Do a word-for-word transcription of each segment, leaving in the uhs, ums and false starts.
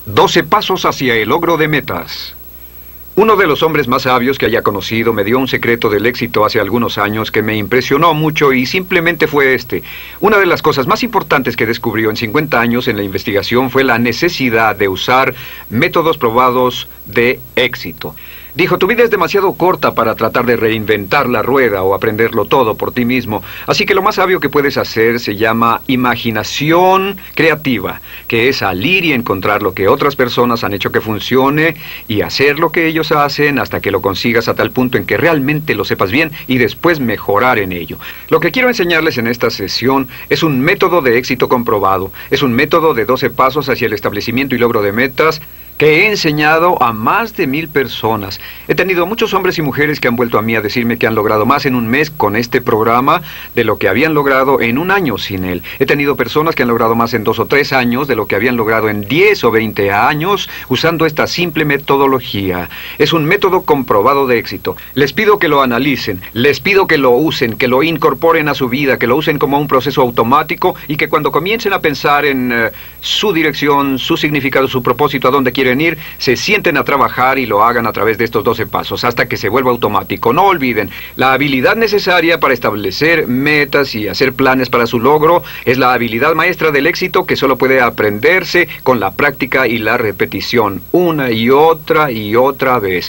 doce pasos hacia el logro de metas. Uno de los hombres más sabios que haya conocido me dio un secreto del éxito hace algunos años que me impresionó mucho y simplemente fue este. Una de las cosas más importantes que descubrió en cincuenta años en la investigación fue la necesidad de usar métodos probados de éxito. Dijo, tu vida es demasiado corta para tratar de reinventar la rueda o aprenderlo todo por ti mismo. Así que lo más sabio que puedes hacer se llama imaginación creativa, que es salir y encontrar lo que otras personas han hecho que funcione y hacer lo que ellos hacen hasta que lo consigas a tal punto en que realmente lo sepas bien y después mejorar en ello. Lo que quiero enseñarles en esta sesión es un método de éxito comprobado. Es un método de doce pasos hacia el establecimiento y logro de metas que he enseñado a más de mil personas. He tenido muchos hombres y mujeres que han vuelto a mí a decirme que han logrado más en un mes con este programa de lo que habían logrado en un año sin él. He tenido personas que han logrado más en dos o tres años de lo que habían logrado en diez o veinte años usando esta simple metodología. Es un método comprobado de éxito. Les pido que lo analicen, les pido que lo usen, que lo incorporen a su vida, que lo usen como un proceso automático y que cuando comiencen a pensar en uh, su dirección, su significado, su propósito, a dónde quieren ir, se sienten a trabajar y lo hagan a través de estos doce pasos hasta que se vuelva automático. No olviden, la habilidad necesaria para establecer metas y hacer planes para su logro es la habilidad maestra del éxito que solo puede aprenderse con la práctica y la repetición, una y otra y otra vez.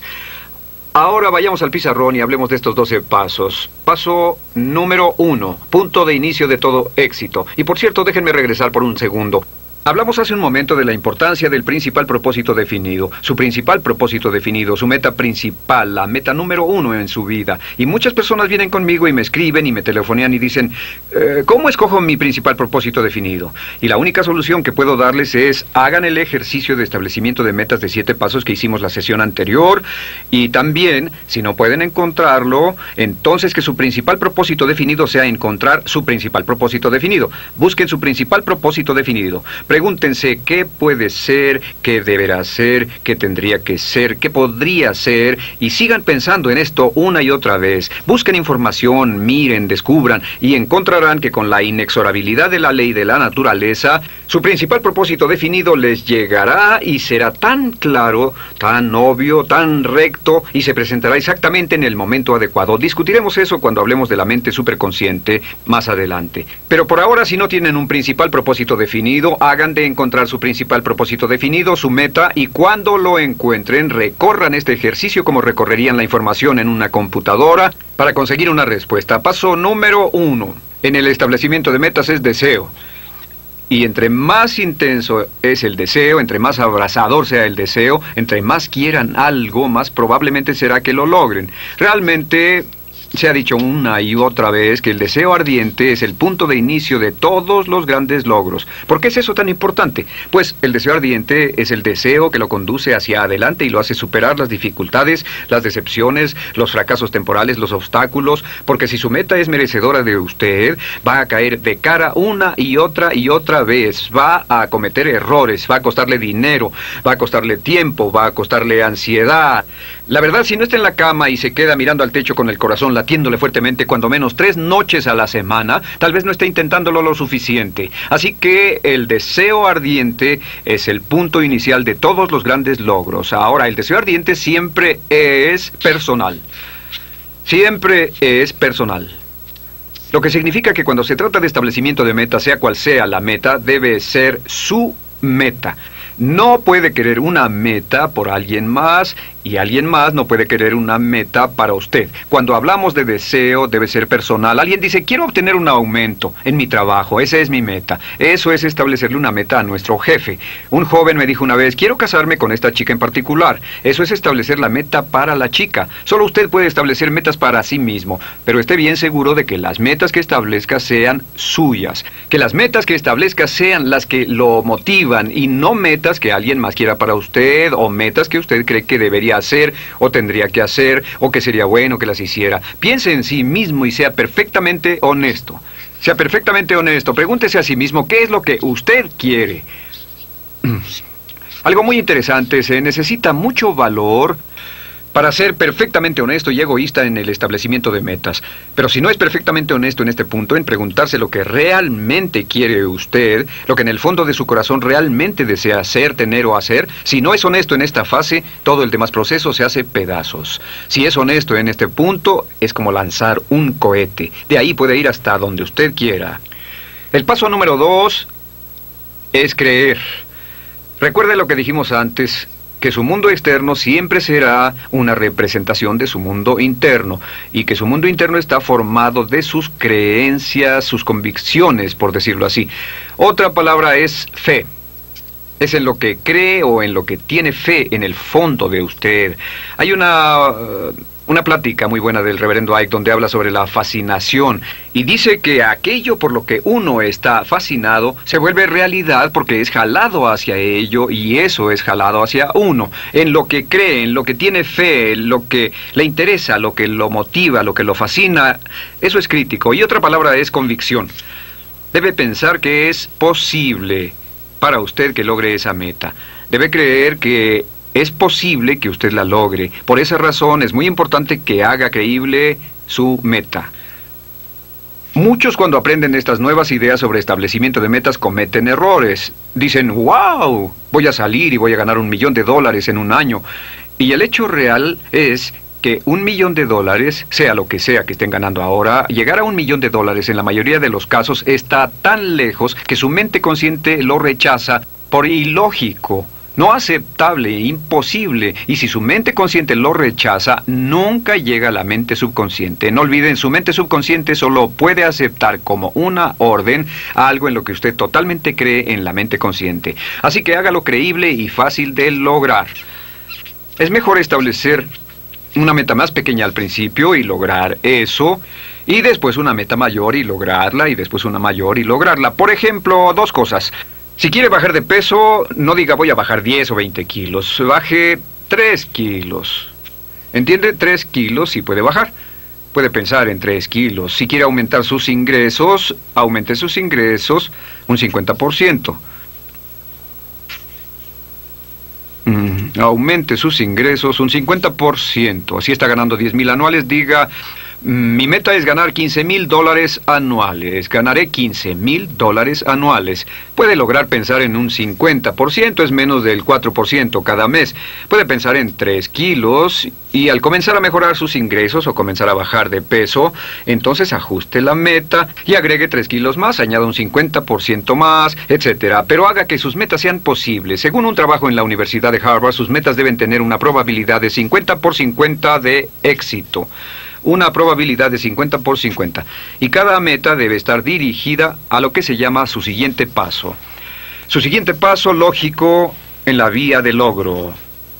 Ahora vayamos al pizarrón y hablemos de estos doce pasos. Paso número uno, punto de inicio de todo éxito. Y por cierto, déjenme regresar por un segundo. Hablamos hace un momento de la importancia del principal propósito definido, su principal propósito definido, su meta principal, la meta número uno en su vida. Y muchas personas vienen conmigo y me escriben y me telefonean y dicen, eh, ¿cómo escojo mi principal propósito definido? Y la única solución que puedo darles es, hagan el ejercicio de establecimiento de metas de siete pasos que hicimos la sesión anterior. Y también, si no pueden encontrarlo, entonces que su principal propósito definido sea encontrar su principal propósito definido. Busquen su principal propósito definido. Pregúntense qué puede ser, qué deberá ser, qué tendría que ser, qué podría ser, y sigan pensando en esto una y otra vez. Busquen información, miren, descubran, y encontrarán que con la inexorabilidad de la ley de la naturaleza, su principal propósito definido les llegará y será tan claro, tan obvio, tan recto, y se presentará exactamente en el momento adecuado. Discutiremos eso cuando hablemos de la mente superconsciente más adelante. Pero por ahora, si no tienen un principal propósito definido, hagan de encontrar su principal propósito definido, su meta, y cuando lo encuentren, recorran este ejercicio como recorrerían la información en una computadora para conseguir una respuesta. Paso número uno. En el establecimiento de metas es deseo. Y entre más intenso es el deseo, entre más abrasador sea el deseo, entre más quieran algo, más probablemente será que lo logren. Realmente se ha dicho una y otra vez que el deseo ardiente es el punto de inicio de todos los grandes logros. ¿Por qué es eso tan importante? Pues el deseo ardiente es el deseo que lo conduce hacia adelante y lo hace superar las dificultades, las decepciones, los fracasos temporales, los obstáculos, porque si su meta es merecedora de usted, va a caer de cara una y otra y otra vez, va a cometer errores, va a costarle dinero, va a costarle tiempo, va a costarle ansiedad. La verdad, si no está en la cama y se queda mirando al techo con el corazón latiéndole fuertemente cuando menos tres noches a la semana, tal vez no esté intentándolo lo suficiente. Así que el deseo ardiente es el punto inicial de todos los grandes logros. Ahora, el deseo ardiente siempre es personal. Siempre es personal. Lo que significa que cuando se trata de establecimiento de meta, sea cual sea la meta, debe ser su meta. No puede querer una meta por alguien más y alguien más no puede querer una meta para usted. Cuando hablamos de deseo, debe ser personal. Alguien dice, quiero obtener un aumento en mi trabajo, esa es mi meta. Eso es establecerle una meta a nuestro jefe. Un joven me dijo una vez, quiero casarme con esta chica en particular. Eso es establecer la meta para la chica. Solo usted puede establecer metas para sí mismo, pero esté bien seguro de que las metas que establezca sean suyas. Que las metas que establezca sean las que lo motivan y no metas que alguien más quiera para usted o metas que usted cree que debería hacer o tendría que hacer o que sería bueno que las hiciera. Piense en sí mismo y sea perfectamente honesto. Sea perfectamente honesto. Pregúntese a sí mismo qué es lo que usted quiere. Algo muy interesante, se necesita mucho valor para ser perfectamente honesto y egoísta en el establecimiento de metas. Pero si no es perfectamente honesto en este punto, en preguntarse lo que realmente quiere usted, lo que en el fondo de su corazón realmente desea hacer, tener o hacer, si no es honesto en esta fase, todo el demás proceso se hace pedazos. Si es honesto en este punto, es como lanzar un cohete. De ahí puede ir hasta donde usted quiera. El paso número dos es creer. Recuerde lo que dijimos antes, que su mundo externo siempre será una representación de su mundo interno, y que su mundo interno está formado de sus creencias, sus convicciones, por decirlo así. Otra palabra es fe. Es en lo que cree o en lo que tiene fe en el fondo de usted. Hay una... Uh, Una plática muy buena del reverendo Ike donde habla sobre la fascinación y dice que aquello por lo que uno está fascinado se vuelve realidad porque es jalado hacia ello y eso es jalado hacia uno. En lo que cree, en lo que tiene fe, en lo que le interesa, lo que lo motiva, lo que lo fascina, eso es crítico. Y otra palabra es convicción. Debe pensar que es posible para usted que logre esa meta. Debe creer que es posible que usted la logre. Por esa razón es muy importante que haga creíble su meta. Muchos cuando aprenden estas nuevas ideas sobre establecimiento de metas cometen errores. Dicen, wow, voy a salir y voy a ganar un millón de dólares en un año. Y el hecho real es que un millón de dólares, sea lo que sea que estén ganando ahora, llegar a un millón de dólares en la mayoría de los casos está tan lejos que su mente consciente lo rechaza por ilógico. No aceptable, imposible. Y si su mente consciente lo rechaza, nunca llega a la mente subconsciente. No olviden, su mente subconsciente solo puede aceptar como una orden algo en lo que usted totalmente cree en la mente consciente. Así que hágalo creíble y fácil de lograr. Es mejor establecer una meta más pequeña al principio y lograr eso, y después una meta mayor y lograrla, y después una mayor y lograrla. Por ejemplo, dos cosas. Si quiere bajar de peso, no diga voy a bajar diez o veinte kilos, baje tres kilos. ¿Entiende? tres kilos sí puede bajar. Puede pensar en tres kilos. Si quiere aumentar sus ingresos, aumente sus ingresos un cincuenta por ciento. Mm, aumente sus ingresos un cincuenta por ciento. Si está ganando diez mil anuales, diga... Mi meta es ganar quince mil dólares anuales. Ganaré quince mil dólares anuales. Puede lograr pensar en un cincuenta por ciento, es menos del cuatro por ciento cada mes. Puede pensar en tres kilos y al comenzar a mejorar sus ingresos o comenzar a bajar de peso, entonces ajuste la meta y agregue tres kilos más, añada un cincuenta por ciento más, etcétera. Pero haga que sus metas sean posibles. Según un trabajo en la Universidad de Harvard, sus metas deben tener una probabilidad de cincuenta por cincuenta de éxito. Una probabilidad de cincuenta por cincuenta. Y cada meta debe estar dirigida a lo que se llama su siguiente paso. Su siguiente paso lógico en la vía de logro.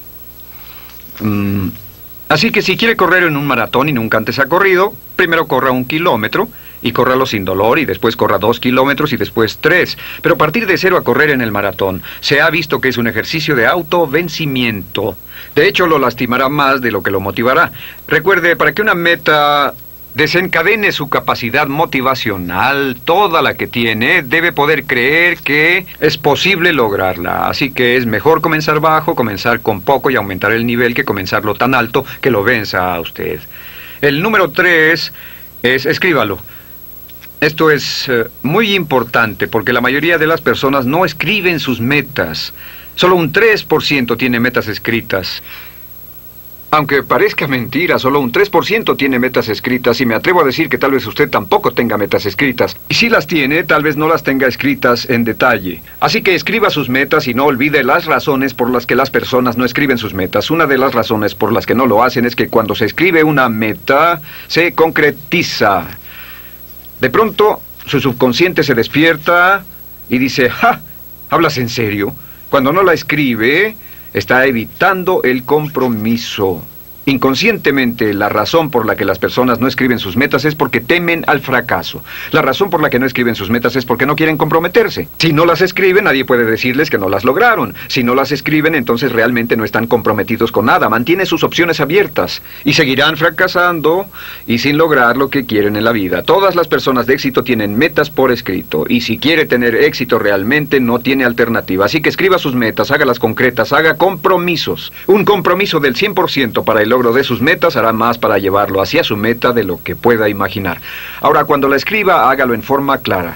Mm. Así que si quiere correr en un maratón y nunca antes ha corrido, primero corra un kilómetro y córralo sin dolor y después corra dos kilómetros y después tres. Pero partir de cero a correr en el maratón se ha visto que es un ejercicio de autovencimiento. De hecho, lo lastimará más de lo que lo motivará. Recuerde, para que una meta desencadene su capacidad motivacional, toda la que tiene, debe poder creer que es posible lograrla. Así que es mejor comenzar bajo, comenzar con poco y aumentar el nivel que comenzarlo tan alto que lo venza a usted. El número tres es escríbalo. Esto es uh, muy importante porque la mayoría de las personas no escriben sus metas. Solo un tres por ciento tiene metas escritas. Aunque parezca mentira, solo un tres por ciento tiene metas escritas y me atrevo a decir que tal vez usted tampoco tenga metas escritas. Y si las tiene, tal vez no las tenga escritas en detalle. Así que escriba sus metas y no olvide las razones por las que las personas no escriben sus metas. Una de las razones por las que no lo hacen es que cuando se escribe una meta, se concretiza. De pronto, su subconsciente se despierta y dice, ¡ja! ¿Hablas en serio? Cuando no la escribe, está evitando el compromiso. Inconscientemente, la razón por la que las personas no escriben sus metas es porque temen al fracaso. La razón por la que no escriben sus metas es porque no quieren comprometerse. Si no las escriben, nadie puede decirles que no las lograron. Si no las escriben, entonces realmente no están comprometidos con nada. Mantienen sus opciones abiertas y seguirán fracasando y sin lograr lo que quieren en la vida. Todas las personas de éxito tienen metas por escrito y si quiere tener éxito realmente no tiene alternativa. Así que escriba sus metas, hágalas concretas, haga compromisos. Un compromiso del cien por ciento para el logro de sus metas, hará más para llevarlo hacia su meta de lo que pueda imaginar. Ahora, cuando la escriba, hágalo en forma clara.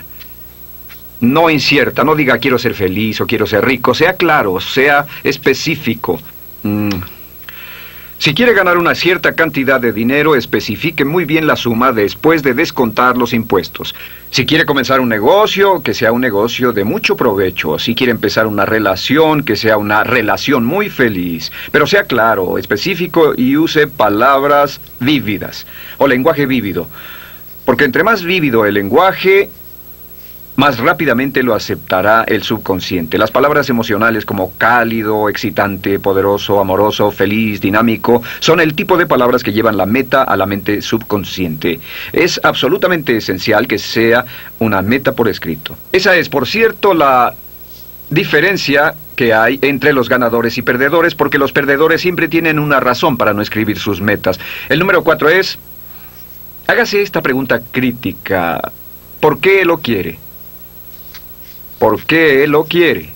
No incierta, no diga quiero ser feliz o quiero ser rico. Sea claro, sea específico. Mm. Si quiere ganar una cierta cantidad de dinero, especifique muy bien la suma después de descontar los impuestos. Si quiere comenzar un negocio, que sea un negocio de mucho provecho. Si quiere empezar una relación, que sea una relación muy feliz. Pero sea claro, específico y use palabras vívidas o lenguaje vívido. Porque entre más vívido el lenguaje, más rápidamente lo aceptará el subconsciente. Las palabras emocionales como cálido, excitante, poderoso, amoroso, feliz, dinámico, son el tipo de palabras que llevan la meta a la mente subconsciente. Es absolutamente esencial que sea una meta por escrito. Esa es, por cierto, la diferencia que hay entre los ganadores y perdedores, porque los perdedores siempre tienen una razón para no escribir sus metas. El número cuatro es, hágase esta pregunta crítica. ¿Por qué lo quiere? ¿Por qué lo quiere?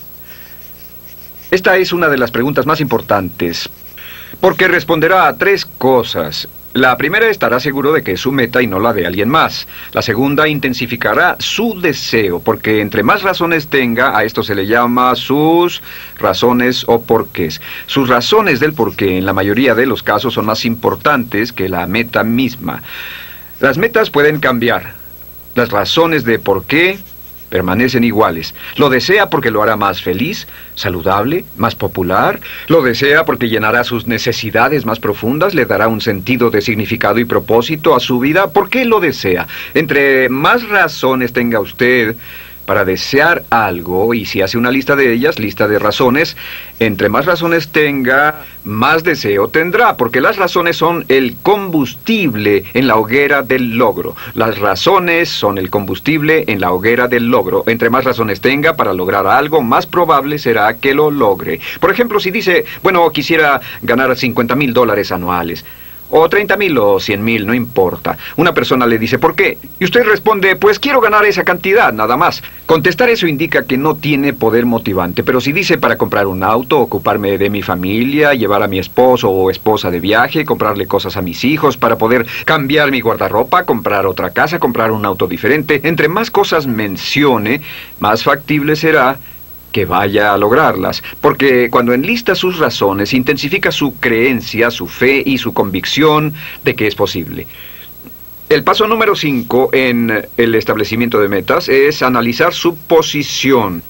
Esta es una de las preguntas más importantes, porque responderá a tres cosas. La primera, estará seguro de que es su meta y no la de alguien más. La segunda, intensificará su deseo, porque entre más razones tenga, a esto se le llama sus razones o porqués. Sus razones del porqué, en la mayoría de los casos, son más importantes que la meta misma. Las metas pueden cambiar. Las razones de por qué permanecen iguales. Lo desea porque lo hará más feliz, saludable, más popular. Lo desea porque llenará sus necesidades más profundas, le dará un sentido de significado y propósito a su vida. ¿Por qué lo desea? Entre más razones tenga usted para desear algo, y si hace una lista de ellas, lista de razones, entre más razones tenga, más deseo tendrá, porque las razones son el combustible en la hoguera del logro. Las razones son el combustible en la hoguera del logro. Entre más razones tenga para lograr algo, más probable será que lo logre. Por ejemplo, si dice, bueno, quisiera ganar cincuenta mil dólares anuales, o treinta mil o cien mil, no importa. Una persona le dice, ¿por qué? Y usted responde, pues quiero ganar esa cantidad, nada más. Contestar eso indica que no tiene poder motivante, pero si dice para comprar un auto, ocuparme de mi familia, llevar a mi esposo o esposa de viaje, comprarle cosas a mis hijos, para poder cambiar mi guardarropa, comprar otra casa, comprar un auto diferente, entre más cosas mencione, más factible será que vaya a lograrlas, porque cuando enlista sus razones, intensifica su creencia, su fe y su convicción de que es posible. El paso número cinco en el establecimiento de metas es analizar su posición.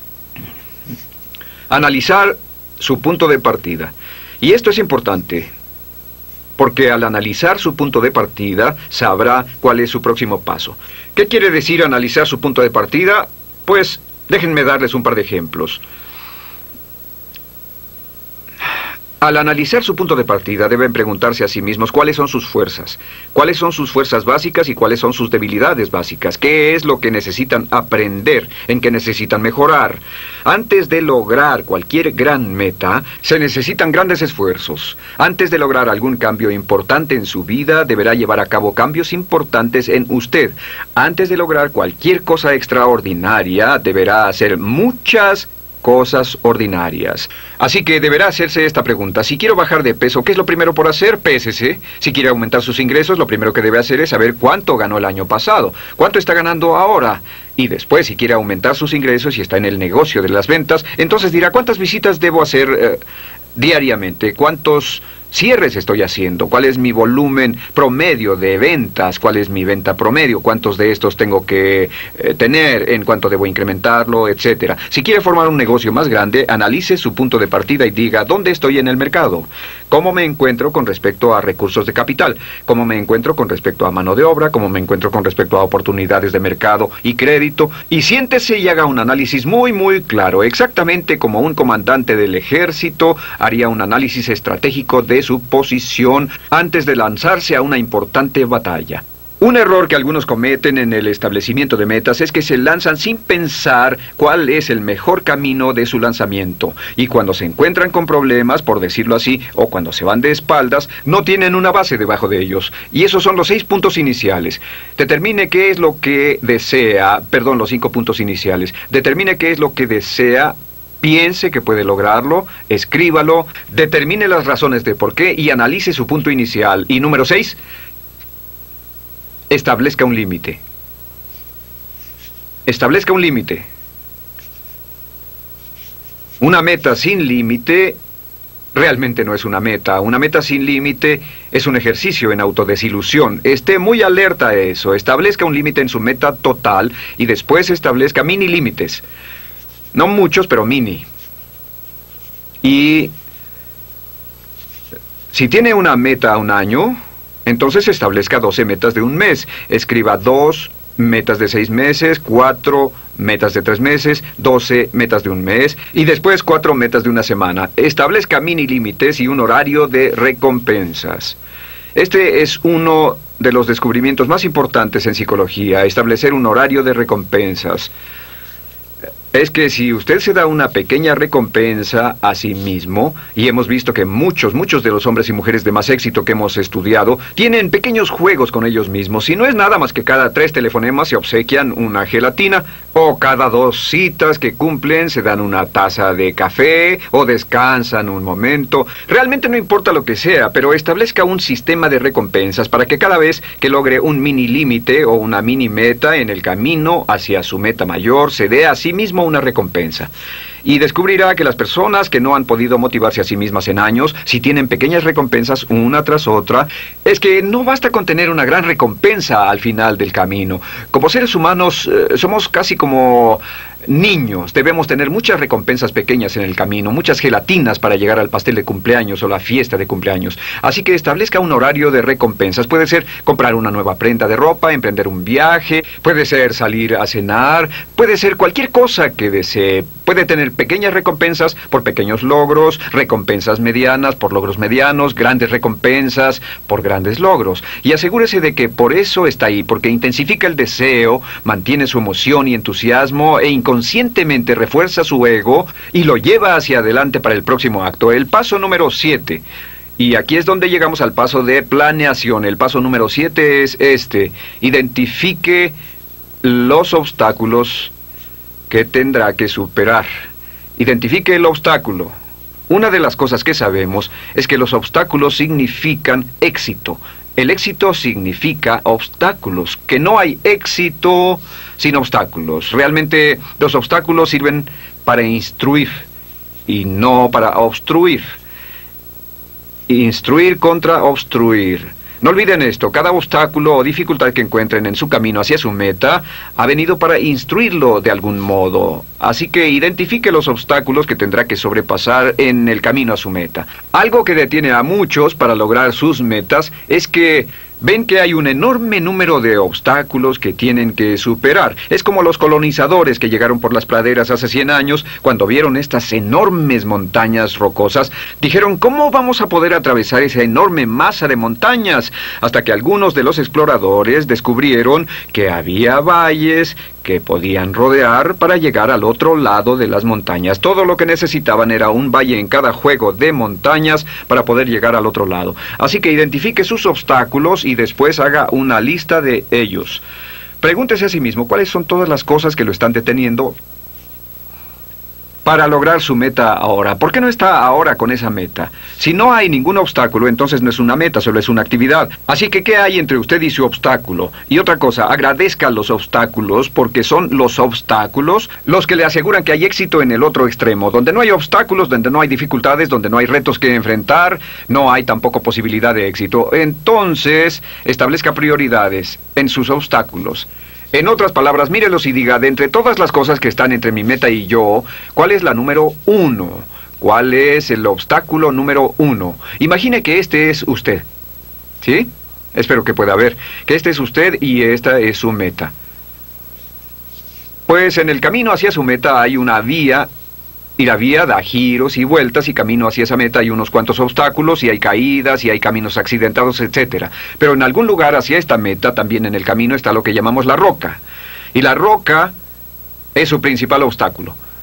Analizar su punto de partida. Y esto es importante, porque al analizar su punto de partida, sabrá cuál es su próximo paso. ¿Qué quiere decir analizar su punto de partida? Pues déjenme darles un par de ejemplos. Al analizar su punto de partida, deben preguntarse a sí mismos cuáles son sus fuerzas, cuáles son sus fuerzas básicas y cuáles son sus debilidades básicas, qué es lo que necesitan aprender, en qué necesitan mejorar. Antes de lograr cualquier gran meta, se necesitan grandes esfuerzos. Antes de lograr algún cambio importante en su vida, deberá llevar a cabo cambios importantes en usted. Antes de lograr cualquier cosa extraordinaria, deberá hacer muchas cosas ordinarias. Así que deberá hacerse esta pregunta. Si quiero bajar de peso, ¿qué es lo primero por hacer? Pésese. Si quiere aumentar sus ingresos, lo primero que debe hacer es saber cuánto ganó el año pasado, cuánto está ganando ahora. Y después, si quiere aumentar sus ingresos y está en el negocio de las ventas, entonces dirá, ¿cuántas visitas debo hacer eh, diariamente? ¿Cuántos cierres estoy haciendo? ¿Cuál es mi volumen promedio de ventas? ¿Cuál es mi venta promedio? ¿Cuántos de estos tengo que eh, tener? ¿En cuánto debo incrementarlo? Etcétera. Si quiere formar un negocio más grande, analice su punto de partida y diga, ¿dónde estoy en el mercado? ¿Cómo me encuentro con respecto a recursos de capital? ¿Cómo me encuentro con respecto a mano de obra? ¿Cómo me encuentro con respecto a oportunidades de mercado y crédito? Y siéntese y haga un análisis muy, muy claro, exactamente como un comandante del ejército haría un análisis estratégico de su posición antes de lanzarse a una importante batalla. Un error que algunos cometen en el establecimiento de metas es que se lanzan sin pensar cuál es el mejor camino de su lanzamiento. Y cuando se encuentran con problemas, por decirlo así, o cuando se van de espaldas, no tienen una base debajo de ellos. Y esos son los seis puntos iniciales. Determine qué es lo que desea, perdón, los cinco puntos iniciales. Determine qué es lo que desea Piense que puede lograrlo, escríbalo, determine las razones de por qué y analice su punto inicial. Y número seis, establezca un límite. Establezca un límite. Una meta sin límite realmente no es una meta. Una meta sin límite es un ejercicio en autodesilusión. Esté muy alerta a eso. Establezca un límite en su meta total y después establezca mini límites. No muchos, pero mini. Y si tiene una meta a un año, entonces establezca doce metas de un mes. Escriba dos metas de seis meses, cuatro metas de tres meses, doce metas de un mes y después cuatro metas de una semana. Establezca mini límites y un horario de recompensas. Este es uno de los descubrimientos más importantes en psicología, establecer un horario de recompensas. Es que si usted se da una pequeña recompensa a sí mismo, y hemos visto que muchos, muchos de los hombres y mujeres de más éxito que hemos estudiado, tienen pequeños juegos con ellos mismos, y no es nada más que cada tres telefonemas se obsequian una gelatina, o cada dos citas que cumplen se dan una taza de café, o descansan un momento. Realmente no importa lo que sea, pero establezca un sistema de recompensas para que cada vez que logre un mini límite o una mini meta en el camino hacia su meta mayor, se dé a sí mismo una recompensa. Y descubrirá que las personas que no han podido motivarse a sí mismas en años, si tienen pequeñas recompensas una tras otra, es que no basta con tener una gran recompensa al final del camino. Como seres humanos, eh, somos casi como niños. Debemos tener muchas recompensas pequeñas en el camino, muchas gelatinas para llegar al pastel de cumpleaños o la fiesta de cumpleaños. Así que establezca un horario de recompensas. Puede ser comprar una nueva prenda de ropa, emprender un viaje, puede ser salir a cenar, puede ser cualquier cosa que desee. Puede tener pequeñas recompensas por pequeños logros, recompensas medianas por logros medianos, grandes recompensas por grandes logros. Y asegúrese de que por eso está ahí, porque intensifica el deseo, mantiene su emoción y entusiasmo e inconscientemente refuerza su ego y lo lleva hacia adelante para el próximo acto. El paso número siete. Y aquí es donde llegamos al paso de planeación. El paso número siete es este. Identifique los obstáculos que tendrá que superar. Identifique el obstáculo. Una de las cosas que sabemos es que los obstáculos significan éxito. El éxito significa obstáculos, que no hay éxito sin obstáculos. Realmente los obstáculos sirven para instruir y no para obstruir. Instruir contra obstruir. No olviden esto, cada obstáculo o dificultad que encuentren en su camino hacia su meta ha venido para instruirlo de algún modo. Así que identifique los obstáculos que tendrá que sobrepasar en el camino a su meta. Algo que detiene a muchos para lograr sus metas es que ven que hay un enorme número de obstáculos que tienen que superar. Es como los colonizadores que llegaron por las praderas hace cien años, cuando vieron estas enormes montañas rocosas, dijeron, ¿cómo vamos a poder atravesar esa enorme masa de montañas? Hasta que algunos de los exploradores descubrieron que había valles que podían rodear para llegar al otro lado de las montañas. Todo lo que necesitaban era un valle en cada juego de montañas para poder llegar al otro lado. Así que identifique sus obstáculos y después haga una lista de ellos. Pregúntese a sí mismo cuáles son todas las cosas que lo están deteniendo para lograr su meta ahora. ¿Por qué no está ahora con esa meta? Si no hay ningún obstáculo, entonces no es una meta, solo es una actividad. Así que, ¿qué hay entre usted y su obstáculo? Y otra cosa, agradezca los obstáculos, porque son los obstáculos los que le aseguran que hay éxito en el otro extremo. Donde no hay obstáculos, donde no hay dificultades, donde no hay retos que enfrentar, no hay tampoco posibilidad de éxito. Entonces, establezca prioridades en sus obstáculos. En otras palabras, mírelos y diga, de entre todas las cosas que están entre mi meta y yo, ¿cuál es la número uno? ¿Cuál es el obstáculo número uno? Imagine que este es usted. ¿Sí? Espero que pueda ver. Que este es usted y esta es su meta. Pues en el camino hacia su meta hay una vía, y la vía da giros y vueltas, y camino hacia esa meta hay unos cuantos obstáculos, y hay caídas, y hay caminos accidentados, etcétera. Pero en algún lugar hacia esta meta, también en el camino, está lo que llamamos la roca. Y la roca es su principal obstáculo.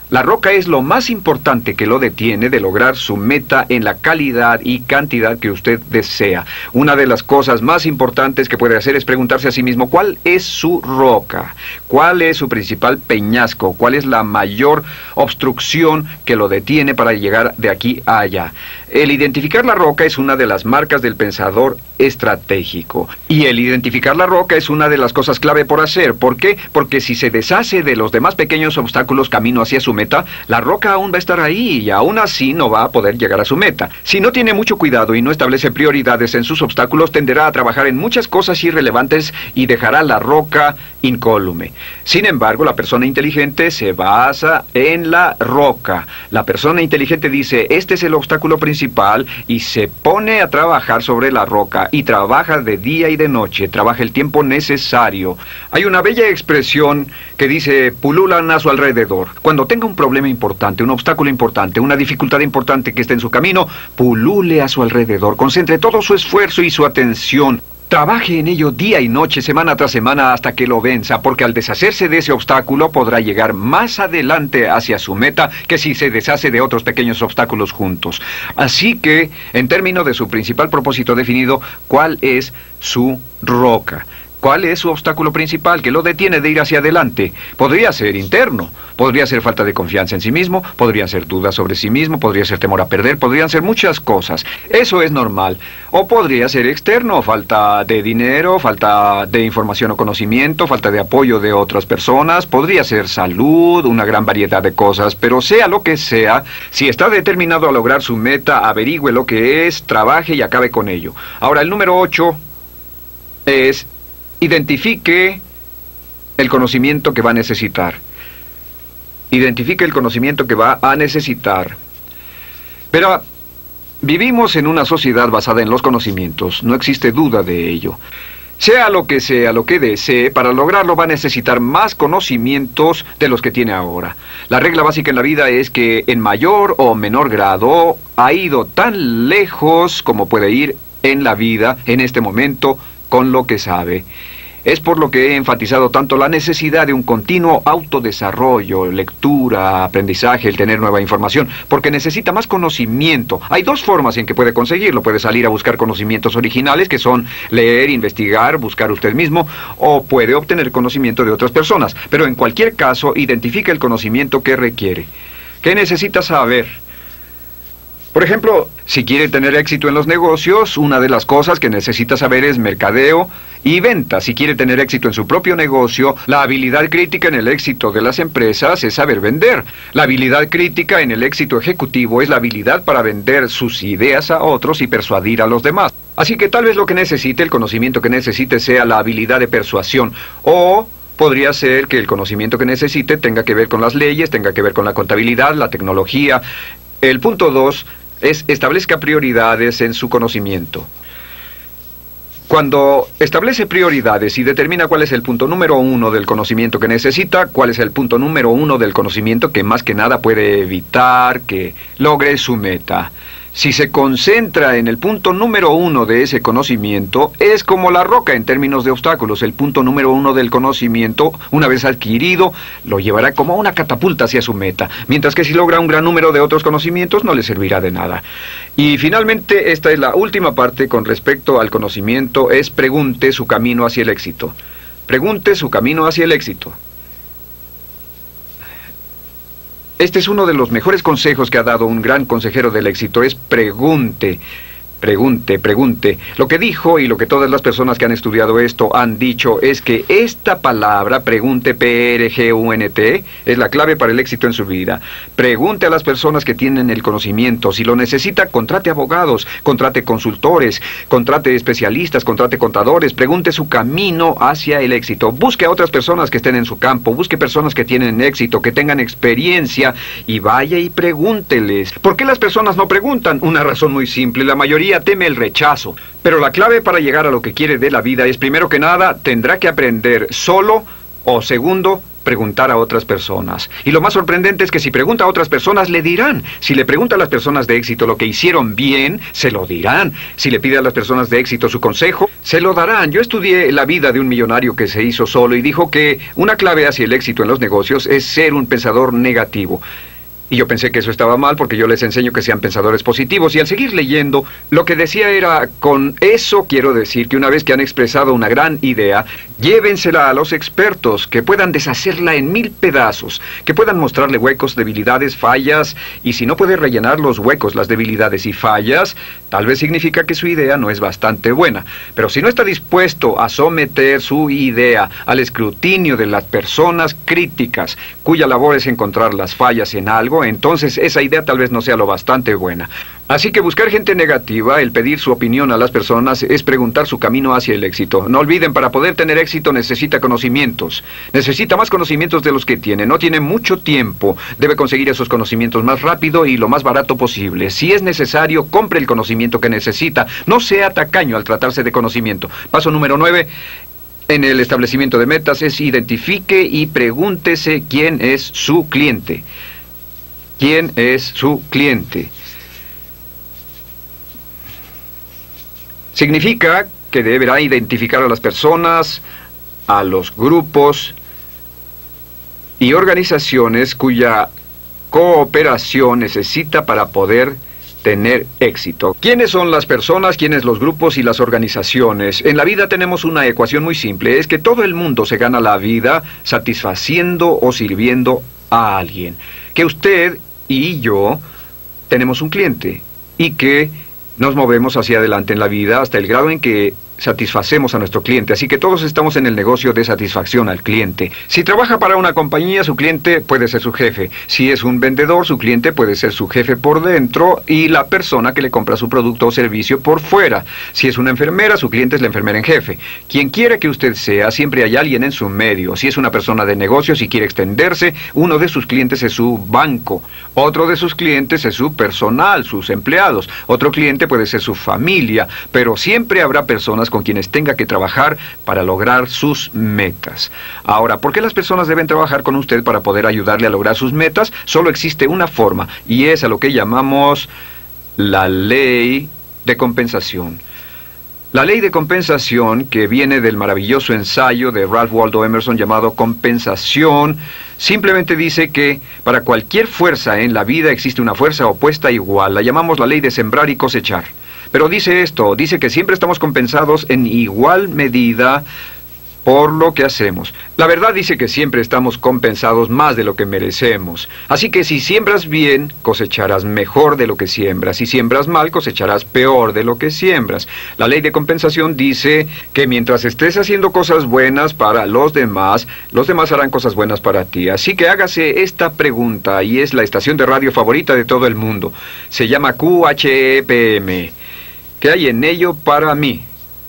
La roca es lo más importante que lo detiene de lograr su meta en la calidad y cantidad que usted desea. Una de las cosas más importantes que puede hacer es preguntarse a sí mismo cuál es su roca, cuál es su principal peñasco, cuál es la mayor obstrucción que lo detiene para llegar de aquí a allá. El identificar la roca es una de las marcas del pensador estratégico. Y el identificar la roca es una de las cosas clave por hacer. ¿Por qué? Porque si se deshace de los demás pequeños obstáculos camino hacia su meta, la roca aún va a estar ahí y aún así no va a poder llegar a su meta. Si no tiene mucho cuidado y no establece prioridades en sus obstáculos, tenderá a trabajar en muchas cosas irrelevantes y dejará la roca incólume. Sin embargo, la persona inteligente se basa en la roca. La persona inteligente dice, este es el obstáculo principal, y se pone a trabajar sobre la roca, y trabaja de día y de noche, trabaja el tiempo necesario. Hay una bella expresión que dice, pululan a su alrededor. Cuando tenga un problema importante, un obstáculo importante, una dificultad importante que esté en su camino, pulule a su alrededor, concentre todo su esfuerzo y su atención. Trabaje en ello día y noche, semana tras semana, hasta que lo venza, porque al deshacerse de ese obstáculo podrá llegar más adelante hacia su meta que si se deshace de otros pequeños obstáculos juntos. Así que, en términos de su principal propósito definido, ¿cuál es su roca? ¿Cuál es su obstáculo principal que lo detiene de ir hacia adelante? Podría ser interno, podría ser falta de confianza en sí mismo, podrían ser dudas sobre sí mismo, podría ser temor a perder, podrían ser muchas cosas. Eso es normal. O podría ser externo, falta de dinero, falta de información o conocimiento, falta de apoyo de otras personas, podría ser salud, una gran variedad de cosas, pero sea lo que sea, si está determinado a lograr su meta, averigüe lo que es, trabaje y acabe con ello. Ahora, el número ocho es: identifique el conocimiento que va a necesitar. Identifique el conocimiento que va a necesitar. Pero vivimos en una sociedad basada en los conocimientos. No existe duda de ello. Sea lo que sea lo que desee, para lograrlo va a necesitar más conocimientos de los que tiene ahora. La regla básica en la vida es que en mayor o menor grado ha ido tan lejos como puede ir en la vida en este momento con lo que sabe. Es por lo que he enfatizado tanto la necesidad de un continuo autodesarrollo, lectura, aprendizaje, el tener nueva información, porque necesita más conocimiento. Hay dos formas en que puede conseguirlo. Puede salir a buscar conocimientos originales, que son leer, investigar, buscar usted mismo, o puede obtener conocimiento de otras personas. Pero en cualquier caso, identifica el conocimiento que requiere. ¿Qué necesita saber? Por ejemplo, si quiere tener éxito en los negocios, una de las cosas que necesita saber es mercadeo y venta. Si quiere tener éxito en su propio negocio, la habilidad crítica en el éxito de las empresas es saber vender. La habilidad crítica en el éxito ejecutivo es la habilidad para vender sus ideas a otros y persuadir a los demás. Así que tal vez lo que necesite, el conocimiento que necesite, sea la habilidad de persuasión, o podría ser que el conocimiento que necesite tenga que ver con las leyes, tenga que ver con la contabilidad, la tecnología. El punto dos es: establezca prioridades en su conocimiento. Cuando establece prioridades y determina cuál es el punto número uno del conocimiento que necesita, cuál es el punto número uno del conocimiento que más que nada puede evitar que logre su meta. Si se concentra en el punto número uno de ese conocimiento, es como la roca en términos de obstáculos. El punto número uno del conocimiento, una vez adquirido, lo llevará como una catapulta hacia su meta. Mientras que si logra un gran número de otros conocimientos, no le servirá de nada. Y finalmente, esta es la última parte con respecto al conocimiento, es: pregunte su camino hacia el éxito. Pregunte su camino hacia el éxito. Este es uno de los mejores consejos que ha dado un gran consejero del éxito, es pregunte. Pregunte, pregunte. Lo que dijo y lo que todas las personas que han estudiado esto han dicho es que esta palabra, pregunte, P R G U N T, es la clave para el éxito en su vida. Pregunte a las personas que tienen el conocimiento. Si lo necesita, contrate abogados, contrate consultores, contrate especialistas, contrate contadores. Pregunte su camino hacia el éxito. Busque a otras personas que estén en su campo. Busque personas que tienen éxito, que tengan experiencia, y vaya y pregúnteles. ¿Por qué las personas no preguntan? Una razón muy simple: la mayoría teme el rechazo. Pero la clave para llegar a lo que quiere de la vida es, primero que nada, tendrá que aprender solo, o segundo, preguntar a otras personas. Y lo más sorprendente es que si pregunta a otras personas, le dirán. Si le pregunta a las personas de éxito lo que hicieron bien, se lo dirán. Si le pide a las personas de éxito su consejo, se lo darán. Yo estudié la vida de un millonario que se hizo solo y dijo que una clave hacia el éxito en los negocios es ser un pensador negativo. Y yo pensé que eso estaba mal porque yo les enseño que sean pensadores positivos. Y al seguir leyendo, lo que decía era, con eso quiero decir que una vez que han expresado una gran idea, llévensela a los expertos, que puedan deshacerla en mil pedazos, que puedan mostrarle huecos, debilidades, fallas, y si no puede rellenar los huecos, las debilidades y fallas, tal vez significa que su idea no es bastante buena. Pero si no está dispuesto a someter su idea al escrutinio de las personas críticas, cuya labor es encontrar las fallas en algo, entonces esa idea tal vez no sea lo bastante buena. Así que buscar gente negativa, el pedir su opinión a las personas, es preguntar su camino hacia el éxito. No olviden, para poder tener éxito necesita conocimientos. Necesita más conocimientos de los que tiene. No tiene mucho tiempo. Debe conseguir esos conocimientos más rápido y lo más barato posible. Si es necesario, compre el conocimiento que necesita. No sea tacaño al tratarse de conocimiento. Paso número nueve. En el establecimiento de metas es identifique y pregúntese quién es su cliente. ¿Quién es su cliente? Significa que deberá identificar a las personas, a los grupos y organizaciones cuya cooperación necesita para poder tener éxito. ¿Quiénes son las personas, quiénes los grupos y las organizaciones? En la vida tenemos una ecuación muy simple, es que todo el mundo se gana la vida satisfaciendo o sirviendo a alguien. Que usted y yo tenemos un cliente y que nos movemos hacia adelante en la vida hasta el grado en que satisfacemos a nuestro cliente. Así que todos estamos en el negocio de satisfacción al cliente. Si trabaja para una compañía, su cliente puede ser su jefe. Si es un vendedor, su cliente puede ser su jefe por dentro y la persona que le compra su producto o servicio por fuera. Si es una enfermera, su cliente es la enfermera en jefe. Quien quiera que usted sea, siempre hay alguien en su medio. Si es una persona de negocios y quiere extenderse, uno de sus clientes es su banco. Otro de sus clientes es su personal, sus empleados. Otro cliente puede ser su familia, pero siempre habrá personas con quienes tenga que trabajar para lograr sus metas. Ahora, ¿por qué las personas deben trabajar con usted para poder ayudarle a lograr sus metas? Solo existe una forma, y es a lo que llamamos la ley de compensación. La ley de compensación, que viene del maravilloso ensayo de Ralph Waldo Emerson llamado Compensación, simplemente dice que para cualquier fuerza en la vida existe una fuerza opuesta igual. La llamamos la ley de sembrar y cosechar. Pero dice esto, dice que siempre estamos compensados en igual medida por lo que hacemos. La verdad dice que siempre estamos compensados más de lo que merecemos. Así que si siembras bien, cosecharás mejor de lo que siembras. Si siembras mal, cosecharás peor de lo que siembras. La ley de compensación dice que mientras estés haciendo cosas buenas para los demás, los demás harán cosas buenas para ti. Así que hágase esta pregunta, y es la estación de radio favorita de todo el mundo. Se llama Q H E P M. ¿Qué hay en ello para mí?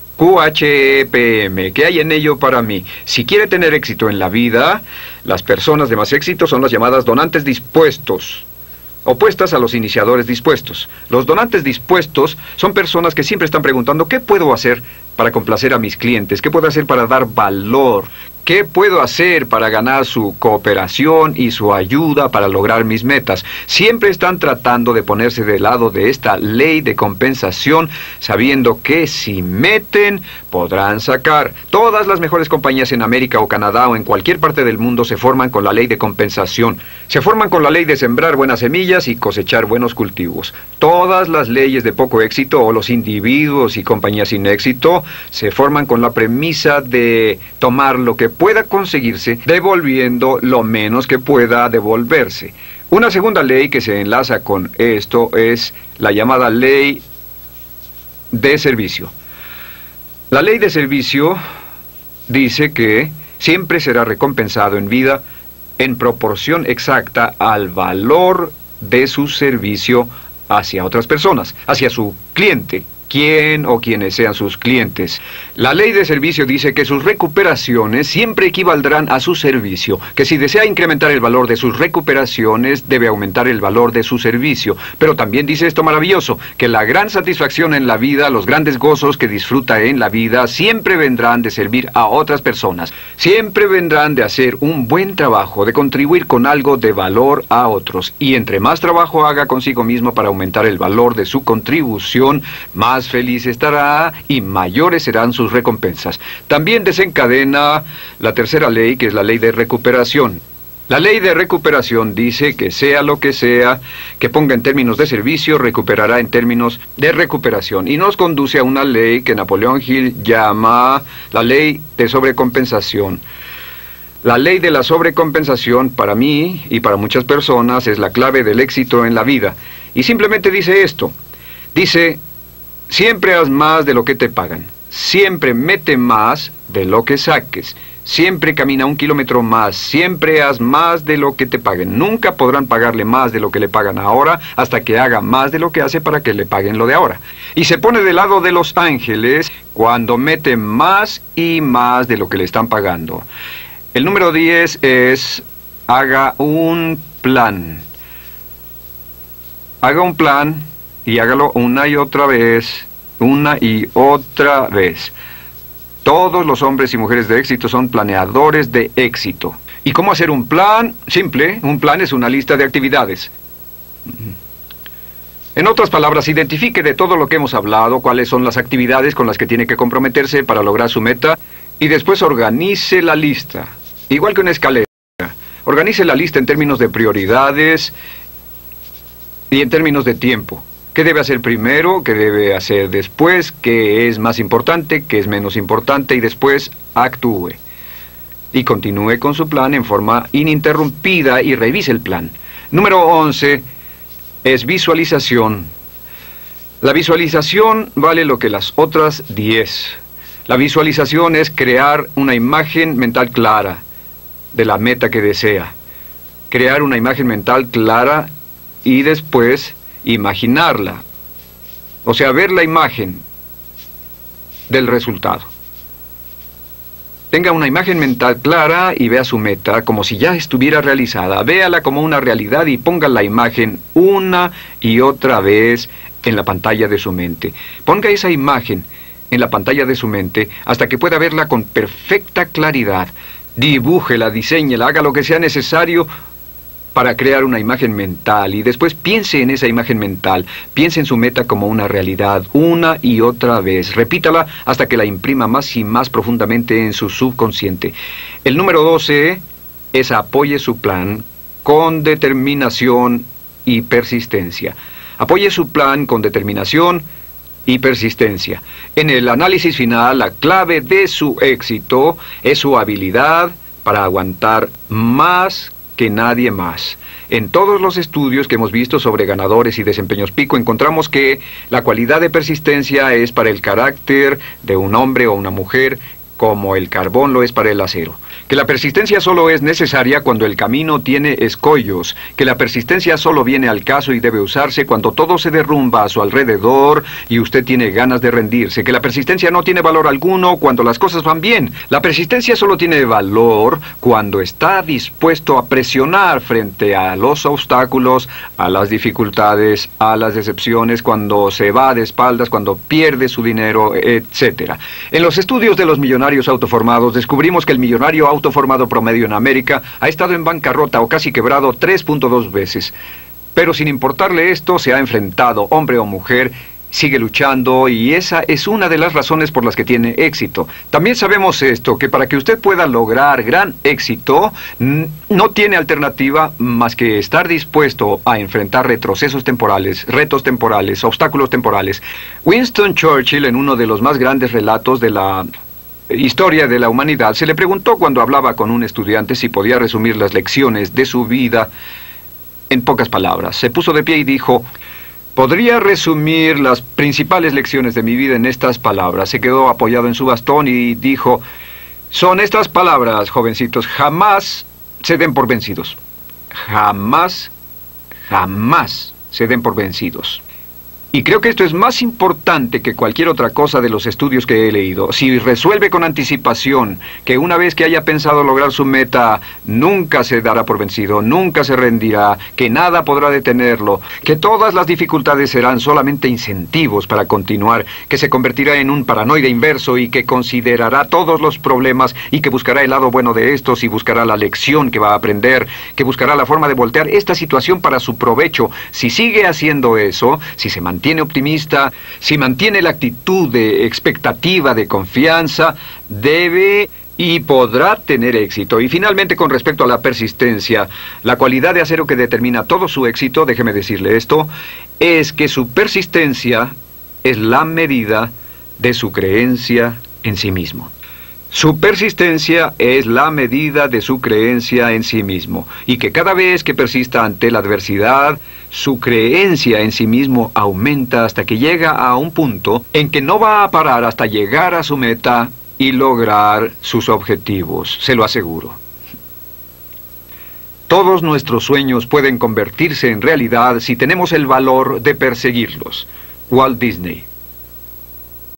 Q H E P M, ¿qué hay en ello para mí? Si quiere tener éxito en la vida, las personas de más éxito son las llamadas donantes dispuestos, opuestas a los iniciadores dispuestos. Los donantes dispuestos son personas que siempre están preguntando, ¿qué puedo hacer para complacer a mis clientes? ¿Qué puedo hacer para dar valor? ¿Qué puedo hacer para ganar su cooperación y su ayuda para lograr mis metas? Siempre están tratando de ponerse del lado de esta ley de compensación, sabiendo que si meten, podrán sacar. Todas las mejores compañías en América o Canadá o en cualquier parte del mundo se forman con la ley de compensación. Se forman con la ley de sembrar buenas semillas y cosechar buenos cultivos. Todas las leyes de poco éxito o los individuos y compañías sin éxito se forman con la premisa de tomar lo que pueda conseguirse, devolviendo lo menos que pueda devolverse. Una segunda ley que se enlaza con esto es la llamada ley de servicio. La ley de servicio dice que siempre será recompensado en vida en proporción exacta al valor de su servicio hacia otras personas, hacia su cliente. quién o quienes sean sus clientes. La ley de servicio dice que sus recuperaciones siempre equivaldrán a su servicio, que si desea incrementar el valor de sus recuperaciones, debe aumentar el valor de su servicio. Pero también dice esto maravilloso, que la gran satisfacción en la vida, los grandes gozos que disfruta en la vida, siempre vendrán de servir a otras personas. Siempre vendrán de hacer un buen trabajo, de contribuir con algo de valor a otros. Y entre más trabajo haga consigo mismo para aumentar el valor de su contribución, más más feliz estará y mayores serán sus recompensas. También desencadena la tercera ley, que es la ley de recuperación. La ley de recuperación dice que sea lo que sea que ponga en términos de servicio, recuperará en términos de recuperación. Y nos conduce a una ley que Napoleón Hill llama la ley de sobrecompensación. La ley de la sobrecompensación, para mí y para muchas personas, es la clave del éxito en la vida. Y simplemente dice esto. Dice: siempre haz más de lo que te pagan. Siempre mete más de lo que saques. Siempre camina un kilómetro más. Siempre haz más de lo que te paguen. Nunca podrán pagarle más de lo que le pagan ahora hasta que haga más de lo que hace para que le paguen lo de ahora. Y se pone del lado de los ángeles cuando mete más y más de lo que le están pagando. El número diez es: haga un plan. Haga un plan. Y hágalo una y otra vez, una y otra vez. Todos los hombres y mujeres de éxito son planeadores de éxito. ¿Y cómo hacer un plan? Simple, un plan es una lista de actividades. En otras palabras, identifique de todo lo que hemos hablado cuáles son las actividades con las que tiene que comprometerse para lograr su meta y después organice la lista, igual que una escalera. Organice la lista en términos de prioridades y en términos de tiempo. ¿Qué debe hacer primero? ¿Qué debe hacer después? ¿Qué es más importante? ¿Qué es menos importante? Y después actúe. Y continúe con su plan en forma ininterrumpida y revise el plan. Número once es visualización. La visualización vale lo que las otras diez. La visualización es crear una imagen mental clara de la meta que desea. Crear una imagen mental clara y después imaginarla, o sea, ver la imagen del resultado. Tenga una imagen mental clara y vea su meta como si ya estuviera realizada. Véala como una realidad y ponga la imagen una y otra vez en la pantalla de su mente. Ponga esa imagen en la pantalla de su mente hasta que pueda verla con perfecta claridad. Dibújela, diséñela, haga lo que sea necesario para crear una imagen mental y después piense en esa imagen mental, piense en su meta como una realidad, una y otra vez. Repítala hasta que la imprima más y más profundamente en su subconsciente. El número doce es: apoye su plan con determinación y persistencia. Apoye su plan con determinación y persistencia. En el análisis final, la clave de su éxito es su habilidad para aguantar más que nadie más. En todos los estudios que hemos visto sobre ganadores y desempeños pico, encontramos que la cualidad de persistencia es para el carácter de un hombre o una mujer como el carbón lo es para el acero. Que la persistencia solo es necesaria cuando el camino tiene escollos, que la persistencia solo viene al caso y debe usarse cuando todo se derrumba a su alrededor y usted tiene ganas de rendirse, que la persistencia no tiene valor alguno cuando las cosas van bien. La persistencia solo tiene valor cuando está dispuesto a presionar frente a los obstáculos, a las dificultades, a las decepciones, cuando se va de espaldas, cuando pierde su dinero, etcétera. En los estudios de los millonarios autoformados descubrimos que el millonario autoformado promedio en América ha estado en bancarrota o casi quebrado tres punto dos veces. Pero sin importarle esto, se ha enfrentado, hombre o mujer, sigue luchando y esa es una de las razones por las que tiene éxito. También sabemos esto, que para que usted pueda lograr gran éxito, no tiene alternativa más que estar dispuesto a enfrentar retrocesos temporales, retos temporales, obstáculos temporales. Winston Churchill, en uno de los más grandes relatos de la historia de la humanidad, se le preguntó cuando hablaba con un estudiante si podía resumir las lecciones de su vida en pocas palabras. Se puso de pie y dijo: podría resumir las principales lecciones de mi vida en estas palabras. Se quedó apoyado en su bastón y dijo: son estas palabras, jovencitos, jamás se den por vencidos. Jamás, jamás se den por vencidos. Y creo que esto es más importante que cualquier otra cosa de los estudios que he leído. Si resuelve con anticipación que una vez que haya pensado lograr su meta, nunca se dará por vencido, nunca se rendirá, que nada podrá detenerlo, que todas las dificultades serán solamente incentivos para continuar, que se convertirá en un paranoide inverso y que considerará todos los problemas y que buscará el lado bueno de estos y buscará la lección que va a aprender, que buscará la forma de voltear esta situación para su provecho. Si sigue haciendo eso, si se mantiene mantiene optimista, si mantiene la actitud de expectativa, de confianza, debe y podrá tener éxito. Y finalmente, con respecto a la persistencia, la cualidad de acero que determina todo su éxito, déjeme decirle esto, es que su persistencia es la medida de su creencia en sí mismo. Su persistencia es la medida de su creencia en sí mismo, y que cada vez que persista ante la adversidad, su creencia en sí mismo aumenta hasta que llega a un punto en que no va a parar hasta llegar a su meta y lograr sus objetivos, se lo aseguro. Todos nuestros sueños pueden convertirse en realidad si tenemos el valor de perseguirlos. Walt Disney.